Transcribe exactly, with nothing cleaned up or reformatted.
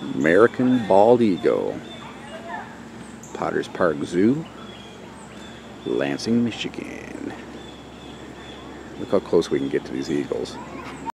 American bald eagle. Potters Park Zoo, Lansing, Michigan. Look how close we can get to these eagles.